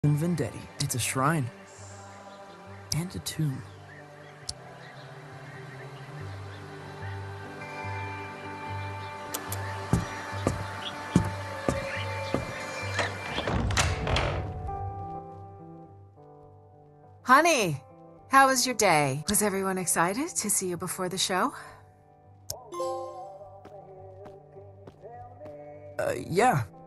in Vendetti. It's a shrine. And a tomb. Honey, how was your day? Was everyone excited to see you before the show? Yeah.